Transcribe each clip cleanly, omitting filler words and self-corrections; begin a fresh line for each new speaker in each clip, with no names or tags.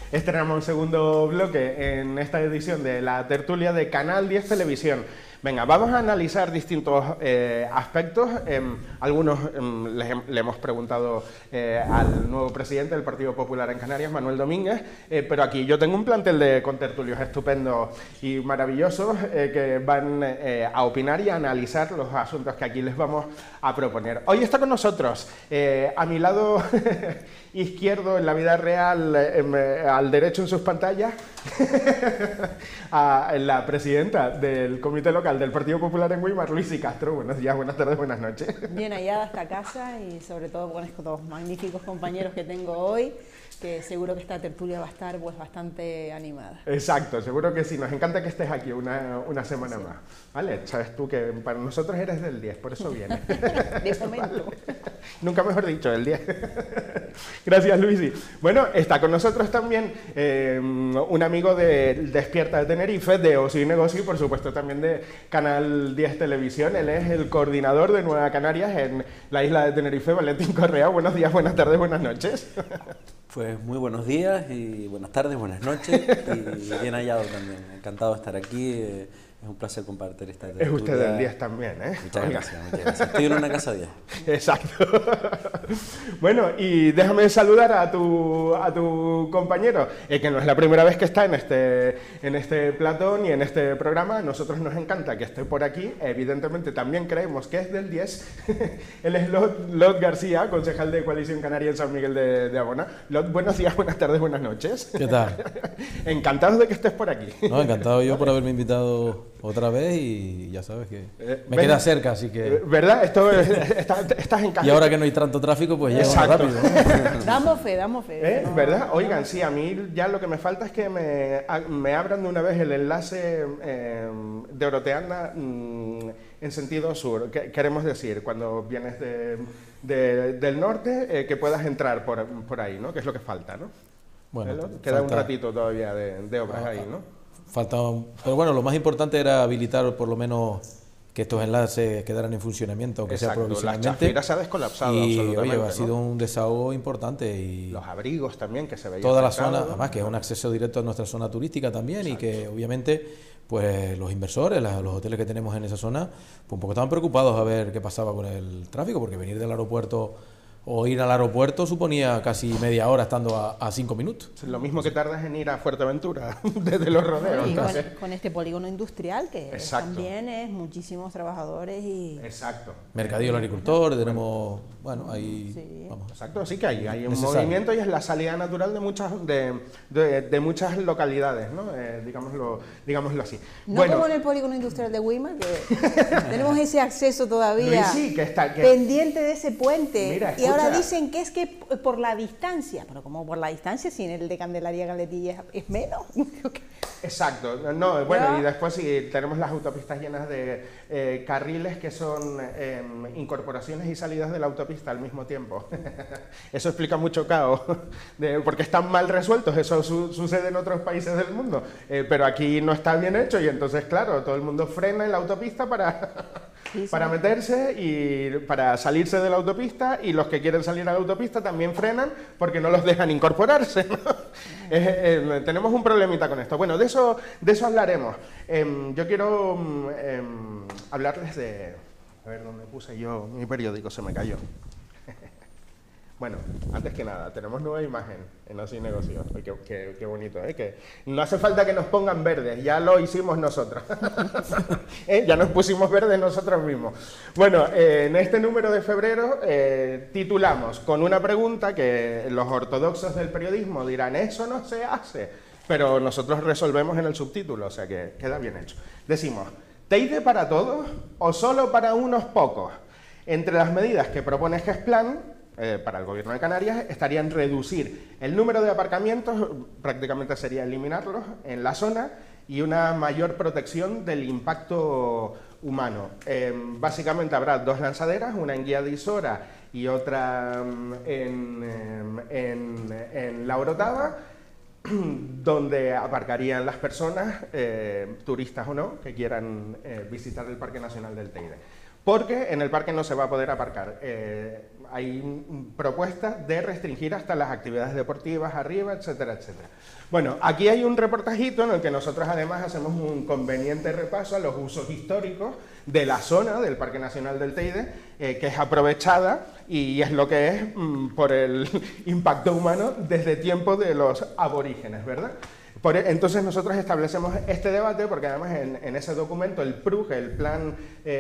Estrenamos un segundo bloque en esta edición de la tertulia de Canal 10 Televisión. Venga, vamos a analizar distintos aspectos. Algunos le hemos preguntado al nuevo presidente del Partido Popular en Canarias, Manuel Domínguez, pero aquí yo tengo un plantel de contertulios estupendos y maravillosos que van a opinar y a analizar los asuntos que aquí les vamos a proponer. Hoy está con nosotros, a mi lado izquierdo en la vida real, al derecho en sus pantallas, a la presidenta del Comité Local del Partido Popular en Weimar, Luisi Castro. Buenos días, buenas tardes, buenas noches.
Bien hallada esta casa y sobre todo con estos magníficos compañeros que tengo hoy, que seguro que esta tertulia va a estar pues bastante animada.
Exacto, seguro que sí. Nos encanta que estés aquí una semana más. ¿Vale? Sabes tú que para nosotros eres del 10, por eso vienes.
De momento.
Vale. Nunca mejor dicho, del 10. Gracias, Luisi. Bueno, está con nosotros también un amigo de Despierta de Tenerife, de Ocio y Negocio, y por supuesto también de Canal 10 Televisión. Él es el coordinador de Nueva Canarias en la isla de Tenerife, Valentín Correa. Buenos días, buenas tardes, buenas noches.
Pues muy buenos días y buenas tardes, buenas noches y bien hallado también. Encantado de estar aquí, es un placer compartir esta tertulia.
Es usted del 10 también, ¿eh?
Muchas gracias, muchas gracias. Estoy en una casa 10.
Exacto. Bueno, y déjame saludar a tu compañero, que no es la primera vez que está en este platón y en este programa. A nosotros nos encanta que esté por aquí. Evidentemente también creemos que es del 10. Él es Lot García, concejal de Coalición Canaria en San Miguel de Abona. Lot, buenos días, buenas tardes, buenas noches.
¿Qué tal?
Encantados de que estés por aquí.
No, encantado yo por haberme invitado otra vez y ya sabes que me queda cerca, así que...
¿Verdad? Estás en casa.
Y ahora que no hay tanto tráfico, pues llego más rápido, ¿no?
Damos fe. ¿No?
¿Verdad? Oigan, sí, a mí ya lo que me falta es que me abran de una vez el enlace de Oroteana en sentido sur. Queremos decir, cuando vienes del norte, que puedas entrar por ahí, ¿no? Que es lo que falta, ¿no?
Bueno,
queda un ratito todavía de obras ahí, ¿no?
Pero bueno, lo más importante era habilitar por lo menos que estos enlaces quedaran en funcionamiento, aunque sea provisionalmente.
La Chafira se ha descolapsado
y
absolutamente,
oye, ha sido un desahogo importante. Y
los abrigos también que se veían.
Toda la zona, además que es un acceso directo a nuestra zona turística también. Exacto. Y que obviamente pues los inversores, los hoteles que tenemos en esa zona, pues un poco estaban preocupados a ver qué pasaba con el tráfico, porque venir del aeropuerto o ir al aeropuerto suponía casi media hora estando a 5 minutos.
Lo mismo que tardas en ir a Fuerteventura, desde los rodeos.
Y con este polígono industrial, que también es muchísimos trabajadores y...
Exacto.
Mercadillo del agricultor, tenemos... Bueno, ahí...
Sí.
Vamos.
Exacto, sí que hay un movimiento y es la salida natural de muchas localidades, ¿no? Digámoslo así.
No bueno, como en el polígono industrial de Weimar, que tenemos ese acceso todavía
sí, que
pendiente de ese puente.
Mira,
y ahora dicen que es que por la distancia, pero como por la distancia, si en el de Candelaria Galetilla es menos.
Exacto, no, bueno, y después sí, tenemos las autopistas llenas de carriles que son incorporaciones y salidas de la autopista al mismo tiempo. Eso explica mucho caos, porque están mal resueltos, eso sucede en otros países del mundo, pero aquí no está bien hecho y entonces, claro, todo el mundo frena en la autopista para meterse y para salirse de la autopista, y los que quieren salir a la autopista también frenan porque no los dejan incorporarse, ¿no? Tenemos un problemita con esto. Bueno, de eso hablaremos. Yo quiero hablarles de... A ver, ¿dónde puse yo? Mi periódico se me cayó. Bueno, antes que nada, tenemos nueva imagen en Ocio y Negocio. Qué bonito, ¿eh? Que no hace falta que nos pongan verdes, ya lo hicimos nosotros. Ya nos pusimos verdes nosotros mismos. Bueno, en este número de febrero titulamos con una pregunta que los ortodoxos del periodismo dirán, eso no se hace, pero nosotros resolvemos en el subtítulo, o sea que queda bien hecho. Decimos, ¿Teide para todos o solo para unos pocos? Entre las medidas que propone Gesplan, para el Gobierno de Canarias, estarían reducir el número de aparcamientos, prácticamente sería eliminarlos en la zona, y una mayor protección del impacto humano. Básicamente habrá 2 lanzaderas, una en Guía de Isora y otra en La Orotava, donde aparcarían las personas, turistas o no, que quieran visitar el Parque Nacional del Teide. porque en el parque no se va a poder aparcar. Hay propuestas de restringir hasta las actividades deportivas arriba, etcétera, etcétera. Bueno, aquí hay un reportajito en el que nosotros además hacemos un conveniente repaso a los usos históricos de la zona del Parque Nacional del Teide, que es aprovechada y es lo que es por el impacto humano desde tiempos de los aborígenes, ¿verdad? Entonces nosotros establecemos este debate porque además en ese documento el PRUG, el plan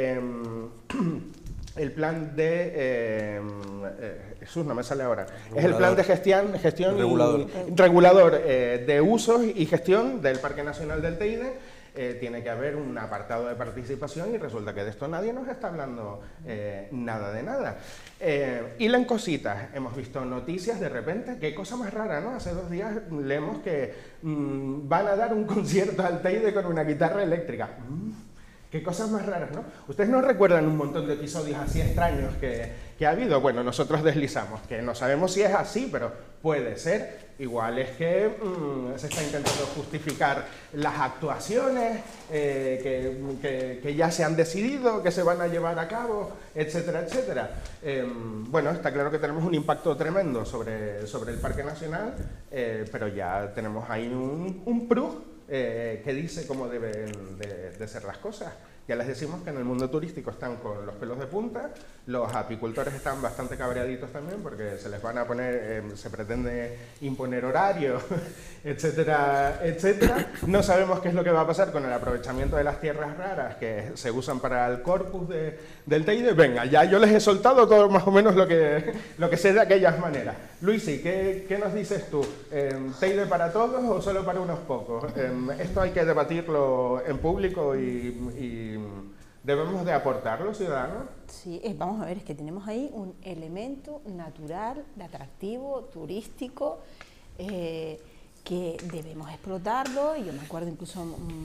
de... Jesús, no me sale ahora. Regulador. Es el plan de gestión regulador de usos y gestión del Parque Nacional del Teide. Tiene que haber un apartado de participación y resulta que de esto nadie nos está hablando nada de nada. Hilan cositas, hemos visto noticias de repente, qué cosa más rara, ¿no? Hace 2 días leemos que van a dar un concierto al Teide con una guitarra eléctrica. Qué cosas más raras, ¿no? ¿Ustedes no recuerdan un montón de episodios así extraños que ha habido? Bueno, nosotros deslizamos, que no sabemos si es así, pero puede ser. Igual es que se está intentando justificar las actuaciones que ya se han decidido, que se van a llevar a cabo, etcétera, etcétera. Bueno, está claro que tenemos un impacto tremendo sobre el Parque Nacional, pero ya tenemos ahí un PRUG que dice cómo deben de ser las cosas. Ya les decimos que en el mundo turístico están con los pelos de punta, los apicultores están bastante cabreaditos también porque se les van a poner, se pretende imponer horarios, etcétera, etcétera. No sabemos qué es lo que va a pasar con el aprovechamiento de las tierras raras que se usan para el corpus del Teide. Venga, ya yo les he soltado todo más o menos lo que sé de aquellas maneras. Luisi, ¿qué nos dices tú? ¿Teide para todos o solo para unos pocos? Esto hay que debatirlo en público y ¿debemos de aportar los ciudadanos?
Sí, vamos a ver, es que tenemos ahí un elemento natural, de atractivo, turístico, que debemos explotarlo. Y yo me acuerdo incluso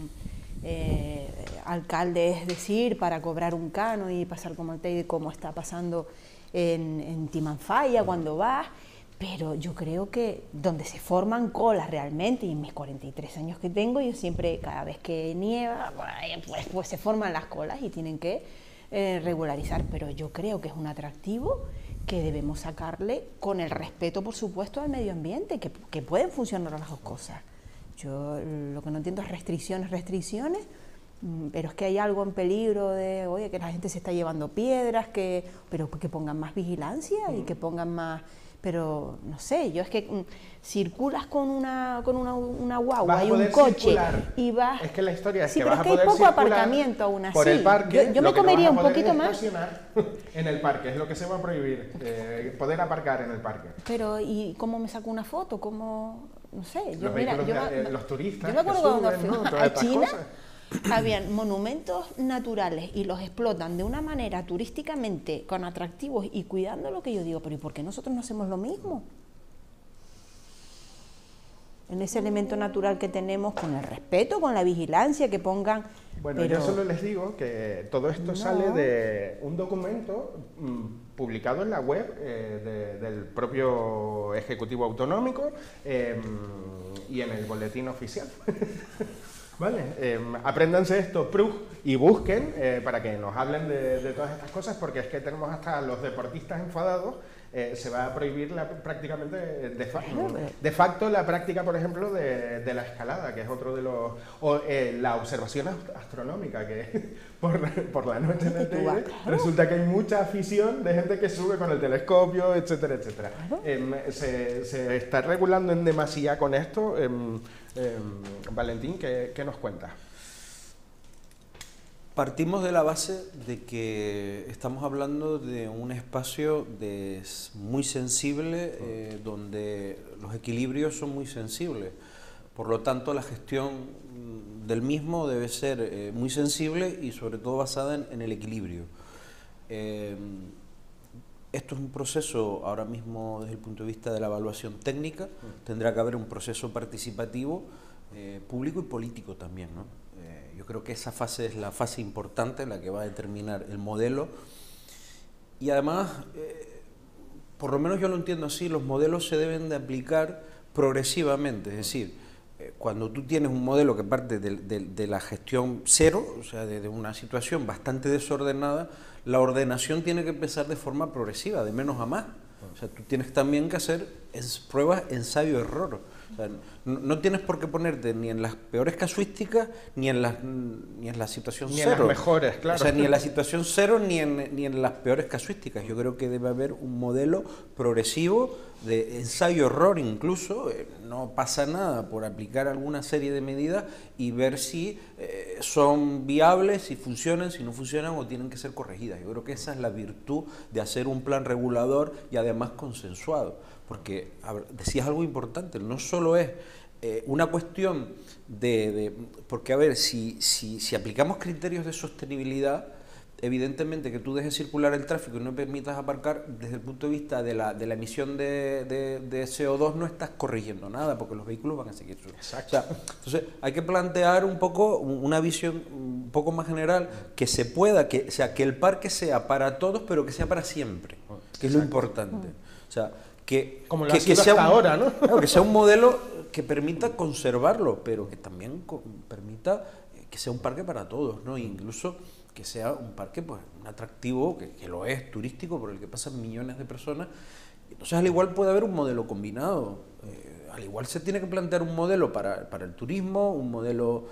alcaldes decir para cobrar un cano y pasar como el Teide, como está pasando en Timanfaya cuando vas. Pero yo creo que donde se forman colas realmente, y en mis 43 años que tengo, yo siempre, cada vez que nieva, pues se forman las colas y tienen que regularizar. Pero yo creo que es un atractivo que debemos sacarle con el respeto, por supuesto, al medio ambiente, que pueden funcionar las dos cosas. Yo lo que no entiendo es restricciones, pero es que hay algo en peligro de, oye, que la gente se está llevando piedras, pero que pongan más vigilancia y que pongan más... Pero, no sé, yo es que circulas con una guagua y un coche y vas...
Es que la historia es
sí,
que
vas
a
a
poder
hay poco
circular
aparcamiento aún así.
Por el parque,
yo me comería un poquito más.
En el parque, es lo que se va a prohibir, poder aparcar en el parque.
Pero, ¿y cómo me saco una foto? ¿Cómo...? No sé,
los turistas
yo me acuerdo
que suben,
cuando
¿no?
a China... Habían monumentos naturales y los explotan de una manera turísticamente con atractivos y cuidando lo que yo digo, pero ¿y por qué nosotros no hacemos lo mismo? En ese elemento natural que tenemos, con el respeto, con la vigilancia, que pongan...
Bueno, pero... yo solo les digo que todo esto sale de un documento publicado en la web del propio Ejecutivo Autonómico y en el boletín oficial. Vale, apréndanse esto, PRUG, y busquen para que nos hablen de todas estas cosas, porque es que tenemos hasta los deportistas enfadados. Se va a prohibir prácticamente de facto la práctica, por ejemplo, de la escalada, que es otro de los... o la observación astronómica, que por la noche en el Teide resulta que hay mucha afición de gente que sube con el telescopio, etcétera, etcétera. Se está regulando en demasía con esto. Valentín, ¿qué nos cuentas?
Partimos de la base de que estamos hablando de un espacio muy sensible, donde los equilibrios son muy sensibles. Por lo tanto, la gestión del mismo debe ser muy sensible y sobre todo basada en el equilibrio. Esto es un proceso, ahora mismo desde el punto de vista de la evaluación técnica, tendrá que haber un proceso participativo, público y político también, ¿no? Yo creo que esa fase es la fase importante, la que va a determinar el modelo. Y además, por lo menos yo lo entiendo así, los modelos se deben de aplicar progresivamente, es decir, cuando tú tienes un modelo que parte de la gestión cero, o sea, de una situación bastante desordenada, la ordenación tiene que empezar de forma progresiva, de menos a más. O sea, tú tienes también que hacer pruebas ensayo-error. O sea, no tienes por qué ponerte ni en las peores casuísticas ni en la situación
ni
cero.
En las mejores, claro.
O sea, ni en la situación cero ni en las peores casuísticas. Yo creo que debe haber un modelo progresivo de ensayo-error incluso. No pasa nada por aplicar alguna serie de medidas y ver si son viables, si funcionan, si no funcionan o tienen que ser corregidas. Yo creo que esa es la virtud de hacer un plan regulador y además consensuado. Porque decías algo importante, no solo es una cuestión porque a ver, si aplicamos criterios de sostenibilidad, evidentemente que tú dejes circular el tráfico y no permitas aparcar, desde el punto de vista de la emisión de CO2 no estás corrigiendo nada, porque los vehículos van a seguir subiendo.
Exacto.
O sea, entonces hay que plantear un poco una visión un poco más general, que se pueda, que el parque sea para todos, pero que sea para siempre, que es lo importante. O sea,
como lo ha sido hasta ahora, ¿no?
Claro, que sea un modelo que permita conservarlo, pero que también permita que sea un parque para todos, ¿no? E incluso que sea un parque, pues, un atractivo, que lo es, turístico, por el que pasan millones de personas. Entonces, al igual puede haber un modelo combinado. Al igual se tiene que plantear un modelo para el turismo, un modelo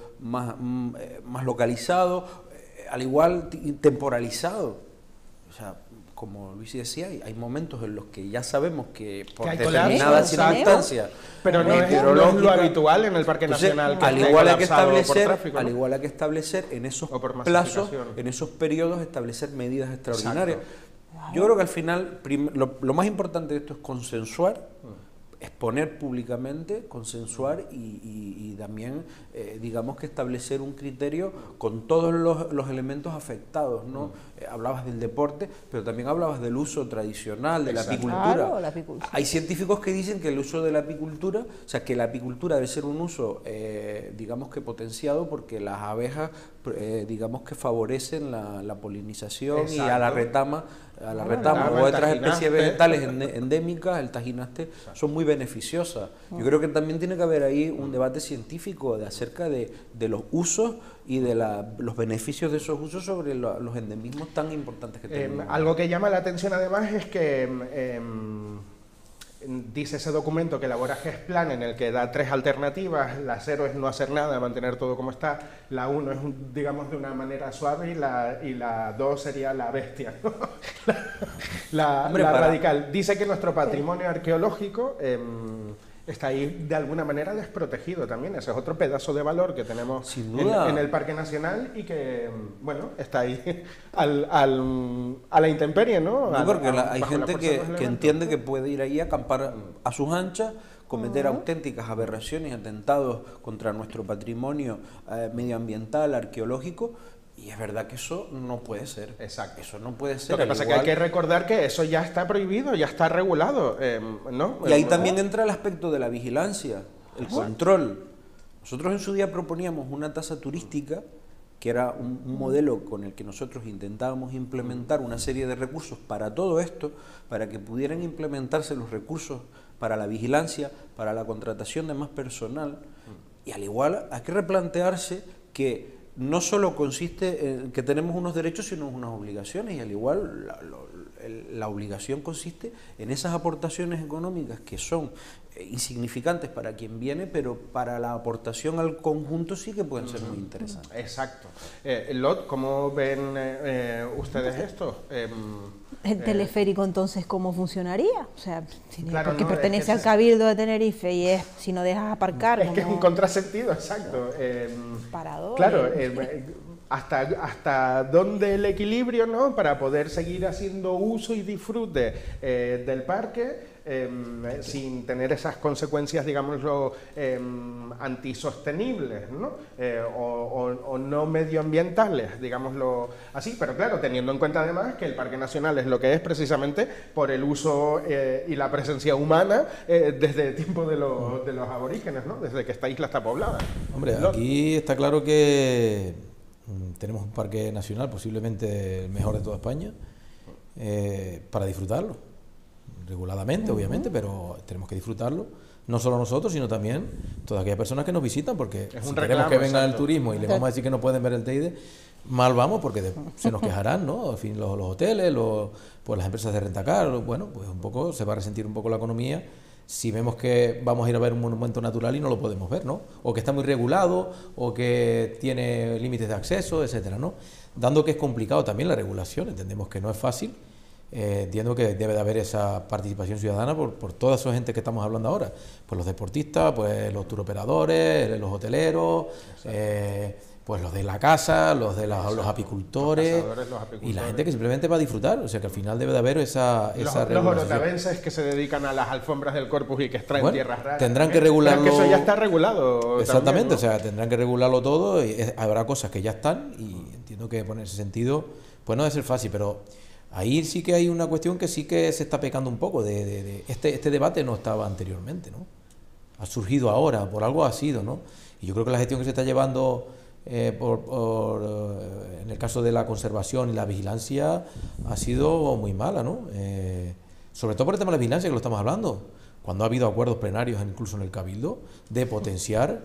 más localizado, al igual temporalizado. O sea, como Luis decía, hay momentos en los que ya sabemos que por determinadas circunstancias,
pero no es lo habitual en el Parque Nacional.
Al igual hay que establecer en esos plazos, en esos periodos, establecer medidas extraordinarias. Exacto. Yo creo que al final lo más importante de esto es consensuar, exponer públicamente, consensuar y también, digamos que establecer un criterio con todos los elementos afectados, ¿no? Hablabas del deporte, pero también hablabas del uso tradicional, de la apicultura.
Claro, la apicultura.
Hay científicos que dicen que el uso de la apicultura, o sea, que la apicultura debe ser un uso, digamos que potenciado, porque las abejas, digamos que favorecen la polinización. Exacto. Y a la retama o otras especies vegetales endémicas, el tajinaste, son muy beneficiosas. Yo creo que también tiene que haber ahí un debate científico acerca de los usos y de los beneficios de esos usos sobre los endemismos tan importantes que tenemos.
Algo que llama la atención además es que dice ese documento que elabora GESPLAN, en el que da 3 alternativas. La 0 es no hacer nada, mantener todo como está. La 1 es, digamos, de una manera suave, y la 2 sería la bestia, ¿no? la radical. Dice que nuestro patrimonio arqueológico está ahí de alguna manera desprotegido también. Ese es otro pedazo de valor que tenemos en el Parque Nacional y que, bueno, está ahí a la intemperie, ¿no?
Porque hay gente que entiende que puede ir ahí a acampar a sus anchas, cometer auténticas aberraciones y atentados contra nuestro patrimonio medioambiental, arqueológico. Y es verdad que eso no puede ser.
Exacto.
Eso no puede ser.
Lo que pasa es que hay que recordar que eso ya está prohibido, ya está regulado, ¿no?
Y ahí también entra el aspecto de la vigilancia, el control. Nosotros en su día proponíamos una tasa turística, que era un modelo con el que nosotros intentábamos implementar una serie de recursos para todo esto, para que pudieran implementarse los recursos para la vigilancia, para la contratación de más personal. Y al igual hay que replantearse que no solo consiste en que tenemos unos derechos, sino unas obligaciones, y al igual la obligación consiste en esas aportaciones económicas que son insignificantes para quien viene, pero para la aportación al conjunto sí que pueden ser muy interesantes.
Exacto. Lot, ¿cómo ven ustedes esto?
¿El teleférico entonces cómo funcionaría? O sea,
claro,
porque
no,
pertenece al Cabildo de Tenerife y si no dejas aparcar...
Es que es un contrasentido, exacto.
Parador.
Claro, hasta dónde el equilibrio, ¿no? Para poder seguir haciendo uso y disfrute del parque, sin tener esas consecuencias, digámoslo, antisostenibles, ¿no? O no medioambientales, digámoslo así, pero claro, teniendo en cuenta además que el Parque Nacional es lo que es precisamente por el uso y la presencia humana desde el tiempo de los aborígenes, ¿no? Desde que esta isla está poblada.
Hombre, aquí está claro que tenemos un parque nacional, posiblemente el mejor de toda España, para disfrutarlo. reguladamente, obviamente, pero tenemos que disfrutarlo, no solo nosotros, sino también todas aquellas personas que nos visitan, porque si queremos que venga el turismo y le vamos a decir que no pueden ver el Teide, mal vamos, porque se nos quejarán, ¿no? En fin, los hoteles, pues las empresas de rentacar, bueno, pues un poco se va a resentir un poco la economía si vemos que vamos a ir a ver un monumento natural y no lo podemos ver, ¿no? O que está muy regulado, o que tiene límites de acceso, etcétera, ¿no? Dando que es complicado también la regulación, entendemos que no es fácil, entiendo que debe de haber esa participación ciudadana por toda esa gente que estamos hablando ahora, pues los deportistas, pues los turoperadores, los hoteleros, pues los de la casa, los apicultores, y la gente que simplemente va a disfrutar, o sea que al final debe de haber esa regulación.
Los orotavenses que se dedican a las alfombras del Corpus y que extraen tierras raras.
Tendrán que regularlo.
Pero que eso ya está regulado.
Exactamente,
también, ¿no?
O sea, tendrán que regularlo todo, y habrá cosas que ya están, y entiendo que en ese sentido, pues no debe ser fácil, pero ahí sí que hay una cuestión que sí que se está pecando un poco, este debate no estaba anteriormente, ¿no? Ha surgido ahora, por algo ha sido, ¿no? Y yo creo que la gestión que se está llevando en el caso de la conservación y la vigilancia ha sido muy mala, ¿no? Sobre todo por el tema de la vigilancia, que lo estamos hablando, cuando ha habido acuerdos plenarios incluso en el Cabildo de potenciar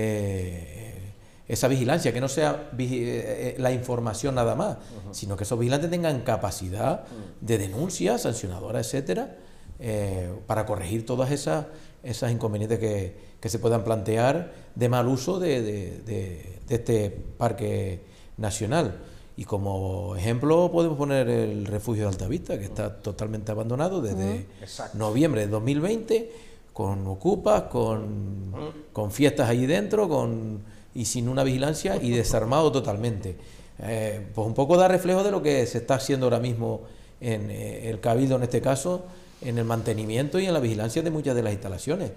esa vigilancia, que no sea la información nada más, sino que esos vigilantes tengan capacidad de denuncia sancionadora, etcétera, para corregir todas esas inconvenientes que se puedan plantear de mal uso de este parque nacional. Y como ejemplo podemos poner el refugio de Altavista, que está totalmente abandonado desde noviembre de 2020, con ocupas, con fiestas allí dentro, y sin una vigilancia, y desarmado totalmente. Pues un poco da reflejo de lo que se está haciendo ahora mismo en el Cabildo, en este caso, en el mantenimiento y en la vigilancia de muchas de las instalaciones.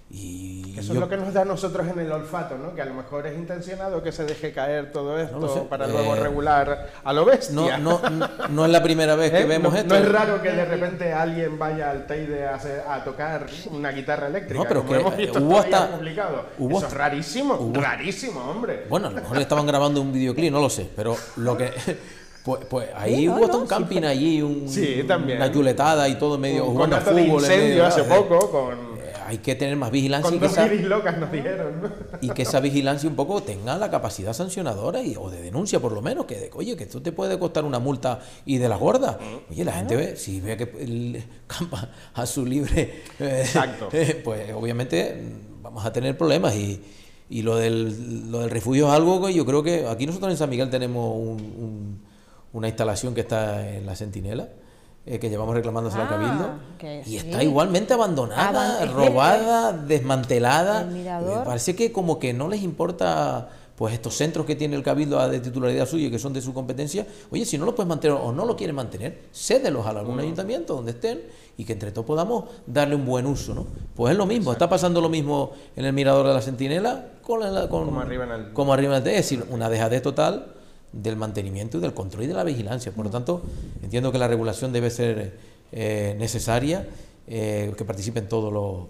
Y
eso es lo que nos da a nosotros en el olfato, ¿no? Que a lo mejor es intencionado que se deje caer todo esto para luego regular a lo bestia.
No es la primera vez que vemos esto.
No es raro que de repente alguien vaya al Teide a tocar una guitarra eléctrica,
no, pero
como
que
hemos visto
hubo hasta
publicado. Eso es rarísimo, rarísimo, hombre.
Bueno, a lo mejor le estaban grabando un videoclip, no lo sé, pero lo que... Pues ahí hubo hasta un camping allí,
también.
Una chuletada y todo medio jugando a fútbol.
De incendio hace poco
hay que tener más vigilancia.
Con 2 guiris locas nos dijeron, ¿no?
Y que esa vigilancia un poco tenga la capacidad sancionadora o de denuncia, por lo menos, oye, que esto te puede costar una multa y de la gorda. Oye, la gente si ve que campa a su libre, pues obviamente vamos a tener problemas. Y lo del refugio es algo que yo creo que aquí nosotros en San Miguel tenemos una instalación que está en la Centinela, que llevamos reclamándose al Cabildo, y está igualmente abandonada, robada, desmantelada. Parece que como que no les importa, pues estos centros que tiene el Cabildo de titularidad suya y que son de su competencia. Oye, si no lo puedes mantener o no lo quieren mantener, cédelos a algún ayuntamiento donde estén, y que entre todos podamos darle un buen uso, ¿no? Pues es lo mismo, está pasando lo mismo en el mirador de la Centinela como arriba en el es decir, una dejadez total del mantenimiento y del control y de la vigilancia. Por lo tanto, entiendo que la regulación debe ser necesaria, que participen todos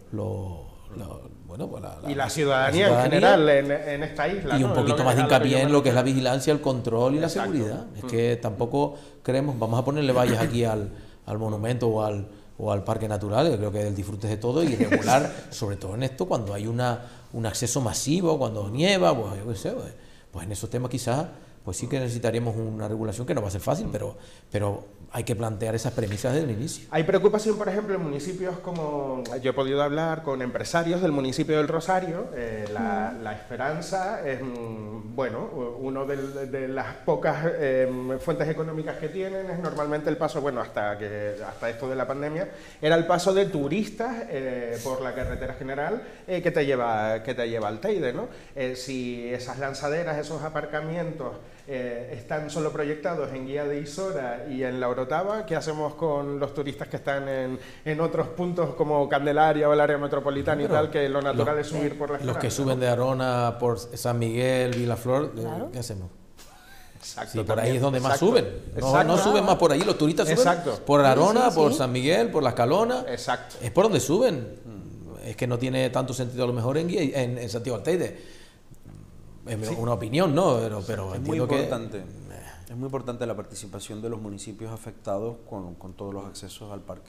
y la ciudadanía en general en esta isla.
Y un poquito más de hincapié en lo que es la vigilancia, el control y la seguridad. Es que tampoco creemos, vamos a ponerle vallas aquí al monumento o al parque natural. Yo creo que el disfrute de todo y regular, sobre todo en esto, cuando hay un acceso masivo, cuando nieva, pues yo qué sé, pues en esos temas quizás pues sí que necesitaríamos una regulación que no va a ser fácil, pero hay que plantear esas premisas desde el inicio.
Hay preocupación, por ejemplo, en municipios como... Yo he podido hablar con empresarios del municipio del Rosario. La Esperanza es, uno de las pocas fuentes económicas que tienen es normalmente el paso, hasta esto de la pandemia, era el paso de turistas por la carretera general que te lleva al Teide, ¿no? Si esas lanzaderas, esos aparcamientos están solo proyectados en Guía de Isora y en la Orotava, ¿qué hacemos con los turistas que están en otros puntos como Candelaria o el área metropolitana y tal, que lo natural es subir por las
los que suben de Arona por San Miguel, Vilaflor, ¿qué hacemos?
Exacto,
sí, por ahí es donde más suben. No suben más por ahí, los turistas suben por Arona, por San Miguel, por La Escalona.
Exacto.
Es por donde suben. Es que no tiene tanto sentido a lo mejor en Santiago del Teide. Es una opinión, ¿no? Pero
es muy importante. Es muy importante la participación de los municipios afectados con todos los accesos al parque.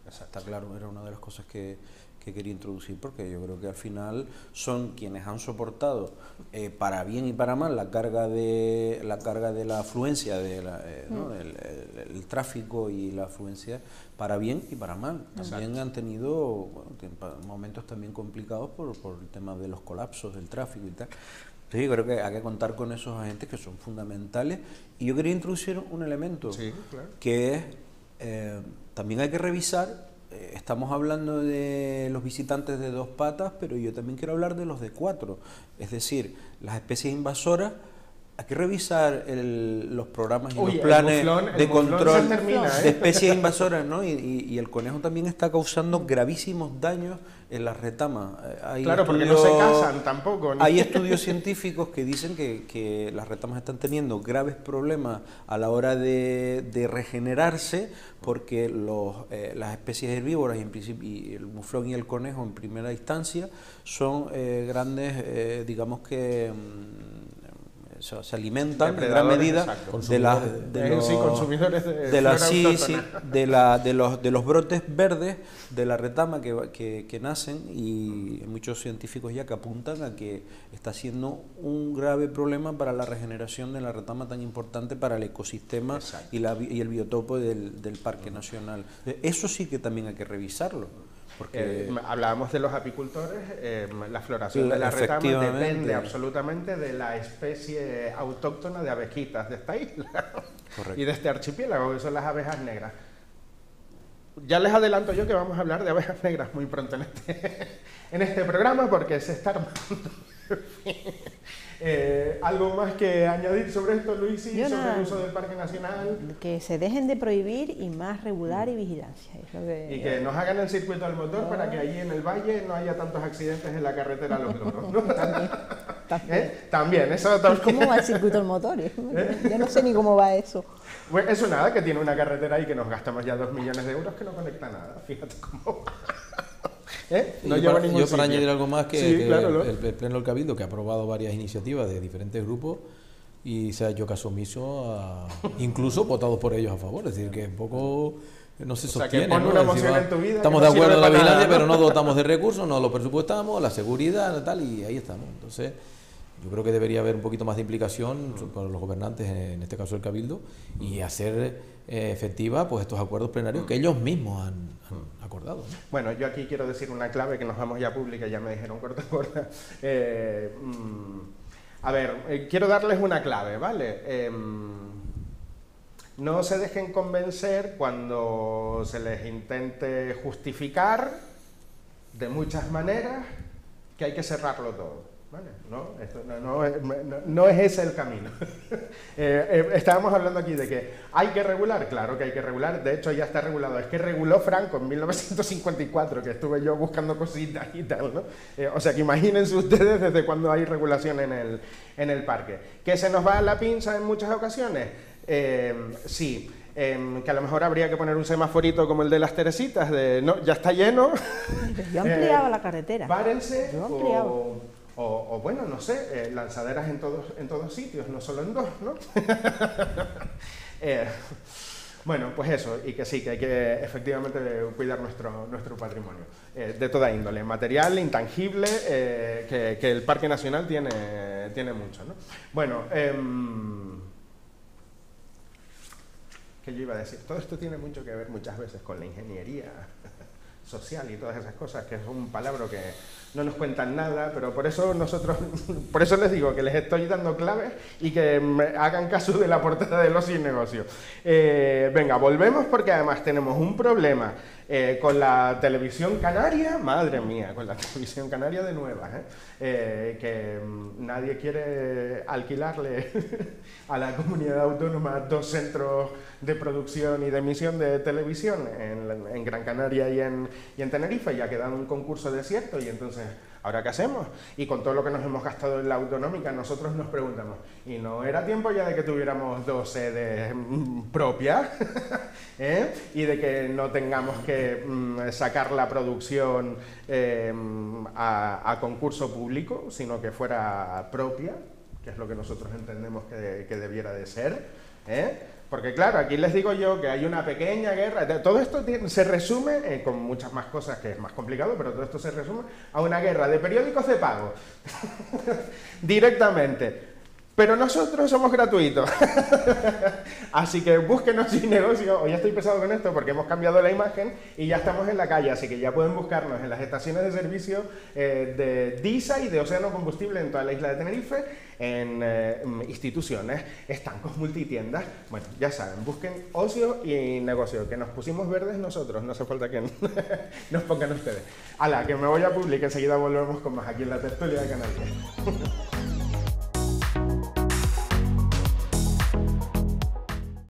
Está claro, era una de las cosas que quería introducir, porque yo creo que al final son quienes han soportado para bien y para mal la carga de la afluencia ¿no? el tráfico y la afluencia para bien y para mal. También han tenido momentos también complicados por el tema de los colapsos del tráfico y tal. Entonces yo creo que hay que contar con esos agentes que son fundamentales, y yo quería introducir un elemento que es también hay que revisar. Estamos hablando de los visitantes de 2 patas, pero yo también quiero hablar de los de 4, es decir, las especies invasoras. Hay que revisar los programas y los planes de control de especies invasoras, ¿no? Y el conejo también está causando gravísimos daños en las retamas.
Claro, porque no se casan tampoco, ¿no?
Hay estudios científicos que dicen que las retamas están teniendo graves problemas a la hora de regenerarse, porque las especies herbívoras, y el muflón y el conejo en primera instancia, son grandes, digamos que se alimentan en gran medida de los brotes verdes de la retama que nacen, y hay muchos científicos ya que apuntan a que está siendo un grave problema para la regeneración de la retama tan importante para el ecosistema y el biotopo del Parque Nacional. Eso sí que también hay que revisarlo. Porque
hablábamos de los apicultores, la floración de la retama depende absolutamente de la especie autóctona de abejitas de esta isla y de este archipiélago, que son las abejas negras. Ya les adelanto yo que vamos a hablar de abejas negras muy pronto en este programa, porque se está armando. ¿Algo más que añadir sobre esto, Luis, sobre el uso del Parque Nacional?
Que se dejen de prohibir y más regular y vigilancia.
Y que nos hagan el circuito al motor para que allí en el valle no haya tantos accidentes en la carretera a los loros, ¿no? También, eso también.
¿Cómo va el circuito al motor? Yo no sé ni cómo va eso.
Bueno, eso nada, que tiene una carretera ahí que nos gastamos ya 2 millones de euros que no conecta nada, fíjate cómo va.
No yo para añadir algo más, que el Pleno del Cabildo, que ha aprobado varias iniciativas de diferentes grupos y se ha hecho caso omiso, incluso votados por ellos a favor, es decir, que un poco no se sostiene.
Que una moción en tu vida,
estamos de acuerdo en la vigilancia, pero no dotamos de recursos, no lo presupuestamos, la seguridad, tal, y ahí estamos. Entonces, yo creo que debería haber un poquito más de implicación por los gobernantes, en este caso el Cabildo, y hacer efectiva pues estos acuerdos plenarios que ellos mismos han acordado, ¿no?
Bueno, yo aquí quiero decir una clave, que nos vamos ya pública, ya me dijeron corta. A ver, quiero darles una clave, ¿vale? No se dejen convencer cuando se les intente justificar de muchas maneras que hay que cerrarlo todo. ¿Vale? No, esto no es ese el camino. Estábamos hablando aquí de que hay que regular, claro que hay que regular, de hecho ya está regulado, es que reguló Franco en 1954, que estuve yo buscando cositas y tal, ¿no? O sea que imagínense ustedes desde cuando hay regulación en el parque. ¿Que se nos va la pinza en muchas ocasiones? Sí. Que a lo mejor habría que poner un semaforito como el de las Teresitas, de no, ya está lleno.
Yo ampliaba la carretera.
Párense. O bueno, no sé, lanzaderas en todos sitios, no solo en 2, ¿no? Bueno, pues eso, y que sí, que hay que efectivamente cuidar nuestro patrimonio, de toda índole, material, intangible, que el Parque Nacional tiene mucho, ¿no? Bueno, ¿qué yo iba a decir? Todo esto tiene mucho que ver muchas veces con la ingeniería social y todas esas cosas, que es un palabra que no nos cuentan nada, pero por eso les digo que les estoy dando claves y que me hagan caso de la portada de Los Sin Negocios. Venga, volvemos, porque además tenemos un problema con la televisión canaria, madre mía, con la televisión canaria de nuevas, que nadie quiere alquilarle a la comunidad autónoma 2 centros de producción y de emisión de televisión en Gran Canaria y en Tenerife, y ha quedado un concurso desierto, y entonces, ¿ahora qué hacemos? Y con todo lo que nos hemos gastado en la autonómica, nosotros nos preguntamos, ¿y no era tiempo ya de que tuviéramos 2 sedes propias? Y de que no tengamos que sacar la producción a concurso público, sino que fuera propia, que es lo que nosotros entendemos que debiera de ser, Porque claro, aquí les digo yo que hay una pequeña guerra, todo esto se resume, con muchas más cosas que es más complicado, pero todo esto se resume a una guerra de periódicos de pago, directamente. Pero nosotros somos gratuitos. Así que búsquenos sin negocio. Hoy estoy pesado con esto porque hemos cambiado la imagen y ya estamos en la calle, así que ya pueden buscarnos en las estaciones de servicio de DISA y de Océano Combustible en toda la isla de Tenerife, en instituciones, estancos, multitiendas. Bueno, ya saben, busquen ocio y negocio, que nos pusimos verdes nosotros, no hace falta que nos pongan ustedes. Hala, que me voy a publicar, enseguida volvemos con más aquí en la tertulia de Canal 10.